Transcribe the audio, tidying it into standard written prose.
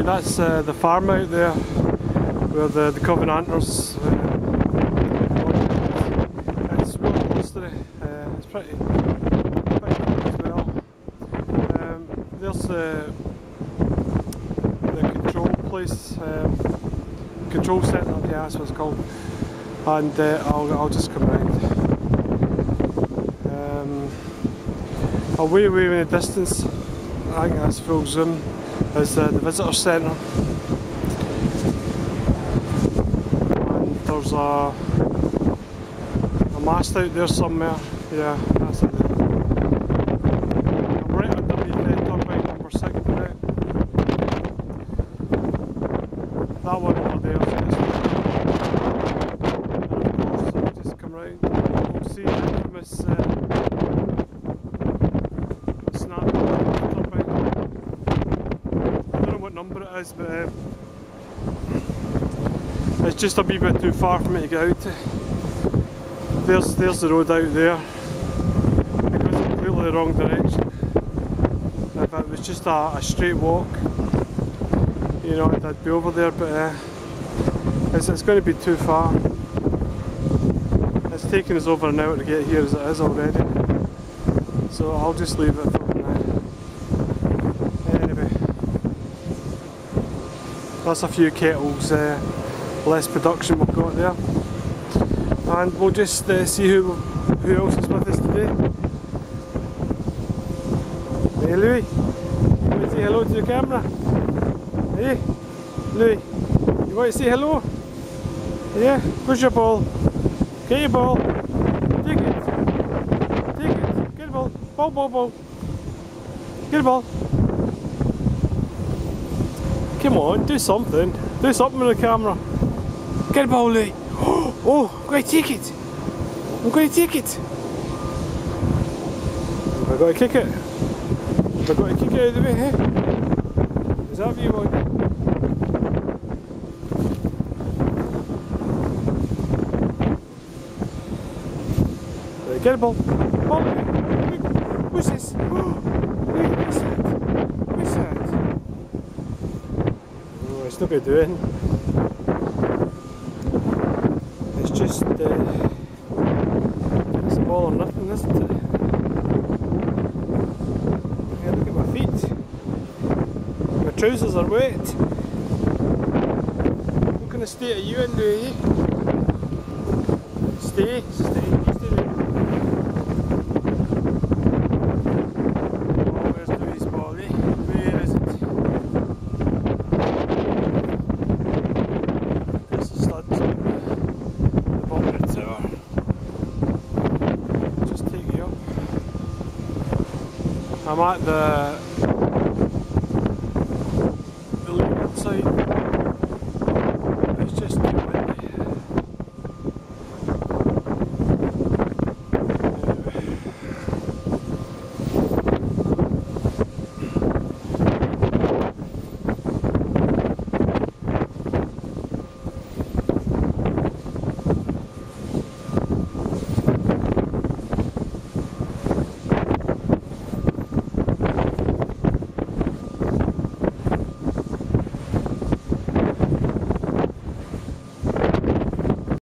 that's the farm out there where the Covenanters. It's really clustery. It's pretty cool as well. There's the control place, control centre. Yeah, that's what it's called. And I'll just come round. Away in the distance, I think that's full zoom, is the visitor centre. And there's a mast out there somewhere. Yeah, that's it. I'm right underneath turbine number 6 now. That one over there. And of course, I'll just come round. We'll see the infamous number it is, but it's just a wee bit too far for me to get out to. There's the road out there. It goes completely the wrong direction. If it was just a straight walk, you know, I'd be over there, but it's going to be too far. It's taken us over an hour to get here as it is already, so I'll just leave it for now. Anyway, that's a few kettles less production we've got there, and we'll just see who else is with us today. Hey Louis, you want to say hello to the camera? Hey Louis, you want to say hello? Yeah, push your ball. Get your ball. Take it. Take it. Get the ball. Ball. Get the ball. Come on, do something. Do something with the camera. Get the ball, Louis. Oh, I'm going to take it. I'm going to take it. Have I got to kick it? Have I got to kick it out of the way, eh? Is that what you want? Get a ball. Ball. What's this? Oh, wait, what's that? What's that? Oh, it's not going to do anything. It's just it's a ball or nothing, isn't it? Yeah, look at my feet. My trousers are wet. What kind of state are you in, Louis? Stay. I'm at the leeward side.